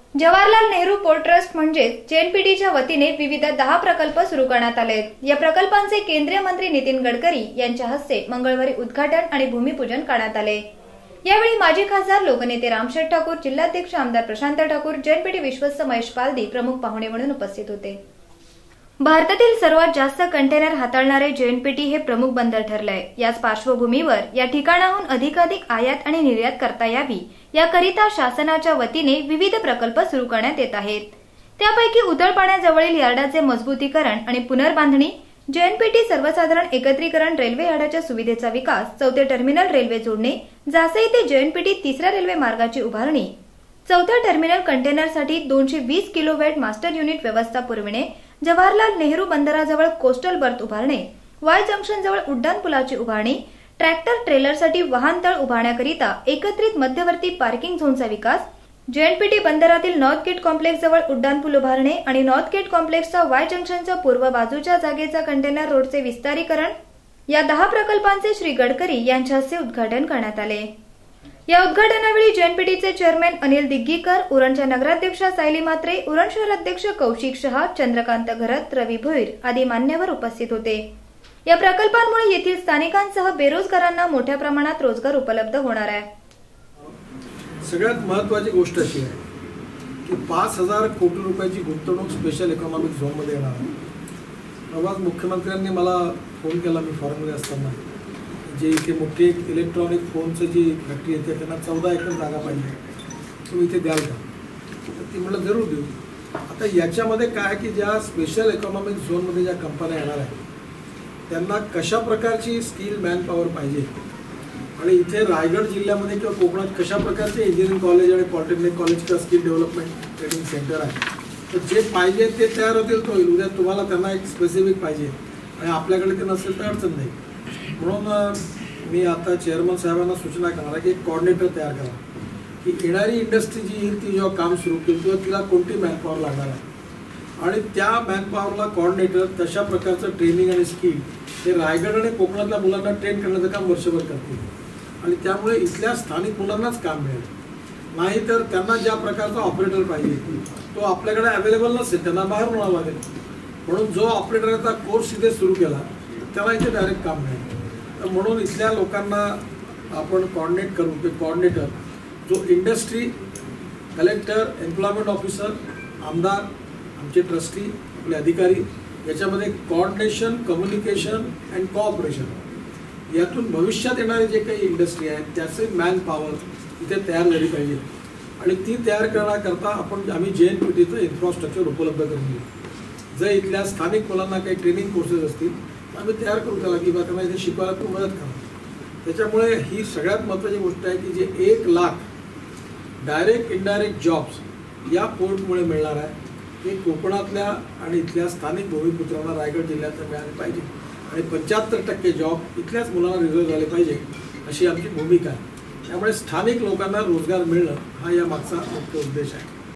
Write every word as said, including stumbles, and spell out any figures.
Jawaharlal Nehru port trust म्हणजे जेएनपीटीच्या वतीने विविध दहा प्रकल्प सुरू करण्यात आले आहेत। या प्रकल्पांचे केंद्रीय मंत्री नितीन गडकरी यांच्या हस्ते मंगळवारी उद्घाटन आणि भूमिपूजन करण्यात आले। यावेळी माजी खासदार लोकनेते रामशेठ ठाकूर, जिल्हाध्यक्ष आमदार प्रशांत ठाकूर, जेएनपीटी विश्वस्त महेश पालदी प्रमुख पाहुणे म्हणून उपस्थित होते। भारतातील सर्वात जास्त कंटेनर हाताळणारे जेएनपीटी हे प्रमुख बंदर ठरले आहे। याच पार्श्वभूमीवर या ठिकाणाहून अधिकाधिक आयात आणि निर्यात करता यावी याकरिता शासनाच्या वतीने विविध प्रकल्प सुरू करण्यात येत आहेत। त्यापैकी उतळपाण्याजवळील यार्डाचे मजबूतीकरण आणि पुनर्बांधणी, जेएनपीटी सर्वसाधारण एकत्रीकरण रेल्वे यार्डाच्या सुविधेचा विकास, चौथे टर्मिनल रेल्वे जोडणे, जासई ते जेएनपीटी तिसऱ्या रेल्वे मार्गाची उभारणी, चौथ्या टर्मिनल कंटेनरसाठी दोनशे वीस किलोवॅट मास्टर युनिट व्यवस्था पुरविणे, जवाहरलाल नेहरू बंदराजवळ कोस्टल बर्थ उभारणे, वाय जंक्शन जवळ उड्डाण पुलाची उभारणी, ट्रॅक्टर ट्रेलरसाठी वाहनतळ उभारण्याकरिता एकत्रित मध्यवर्ती पार्किंग झोनचा विकास, जेएनपीटी बंदरातील नॉर्थ गेट कॉम्प्लेक्स जवळ उड्डाणपूल उभारणे आणि नॉर्थ गेट कॉम्प्लेक्सच्या वाय जंक्शनच्या पूर्व बाजूच्या जागेचा कंटेनर रोडचे विस्तारीकरण या दहा प्रकल्पांचे श्री गडकरी यांच्या हस्ते उद्घाटन करण्यात आले। या उद्घाटनावेळी जेएनपीटीचे चेअरमॅन अनिल दिग्गीकर, उरणच्या नगराध्यक्षा सायली म्हात्रे, उरण शहराध्यक्ष कौशिक शहा, चंद्रकांत घरत, रवी भोईर आदी मान्यवर उपस्थित होते। या प्रकल्पांमुळे येथील स्थानिकांसह बेरोजगारांना मोठ्या प्रमाणात रोजगार उपलब्ध होणार आहे। सगळ्यात महत्त्वाची गोष्ट अशी आहे की पाच हजार कोटी रुपयाची गुंतवणूक स्पेशल इकॉनॉमिक झोन मध्ये येणार आहे। प्रवास मुख्यमंत्र्यांनी मला फोन केला मी फॉरेनमध्ये असताना, जे इथे मोठी एक इलेक्ट्रॉनिक फोनचं जी फॅक्टरी येते त्यांना चौदा एकर जागा पाहिजे, तुम्ही इथे द्याल का? तर ती म्हटलं जरूर देऊ। आता याच्यामध्ये काय की ज्या स्पेशल इकॉनॉमिक झोनमध्ये ज्या कंपन्या येणार आहेत त्यांना कशा प्रकारची स्किल मॅन पॉवर पाहिजे आणि इथे रायगड जिल्ह्यामध्ये किंवा कोकणात कशा प्रकारचे इंजिनिअरिंग कॉलेज आणि पॉलिटेक्निक कॉलेज किंवा स्किल डेव्हलपमेंट ट्रेनिंग सेंटर आहे, तर जे पाहिजे ते तयार होतील तो होईल। उद्या तुम्हाला त्यांना एक स्पेसिफिक पाहिजे आणि आपल्याकडे ते नसेल तर अडचण नाही। म्हणून मी आता चेअरमन साहेबांना सूचना करणार आहे की एक कॉर्डिनेटर तयार करा की येणारी इंडस्ट्री जी येईल ती जेव्हा काम सुरू केली तेव्हा तिला कोणती मॅनपॉवर लागणार आहे आणि त्या मॅनपॉवरला कॉर्डिनेटर तशा प्रकारचं ट्रेनिंग आणि स्किल हे रायगड आणि कोकणातल्या मुलांना ट्रेन करण्याचं काम वर्षभर करतील आणि त्यामुळे इथल्या स्थानिक मुलांनाच काम मिळेल। नाहीतर त्यांना ज्या प्रकारचा ऑपरेटर पाहिजे तो आपल्याकडे अवेलेबल नसेल, त्यांना बाहेरून आणावं लागेल। म्हणून जो ऑपरेटरचा कोर्स इथे सुरू केला त्याला इथे डायरेक्ट काम मिळेल। तर म्हणून इथल्या लोकांना आपण कॉर्डिनेट करू की कॉर्डिनेटर जो इंडस्ट्री, कलेक्टर, एम्प्लॉयमेंट ऑफिसर, आमदार, आमचे ट्रस्टी, आपले अधिकारी याच्यामध्ये कॉर्डिनेशन, कम्युनिकेशन अँड कोऑपरेशन यातून भविष्यात येणारे जे काही इंडस्ट्री आहेत त्याचे मॅन पॉवर इथे तयार झाली पाहिजे आणि ती तयार करण्याकरता आपण आम्ही जेएनपीटीचं इन्फ्रास्ट्रक्चर उपलब्ध करून देऊ। जर इथल्या स्थानिक मुलांना काही ट्रेनिंग कोर्सेस असतील तर आम्ही तयार करू त्याला की बा त्यांना इथे शिकवायला खूप मदत करा। त्याच्यामुळे ही सगळ्यात महत्त्वाची गोष्ट आहे की जे एक लाख डायरेक्ट इनडायरेक्ट जॉब्स या पोर्टमुळे मिळणार आहे ते कोकणातल्या आणि इथल्या स्थानिक भूमिपुत्रांना रायगड जिल्ह्यात मिळाले पाहिजे आणि पंच्याहत्तर टक्के जॉब इथल्याच मुलांना रिझर्व झाले पाहिजे अशी आमची भूमिका आहे। त्यामुळे स्थानिक लोकांना रोजगार मिळणं हा या मागचा मुख्य उद्देश आहे।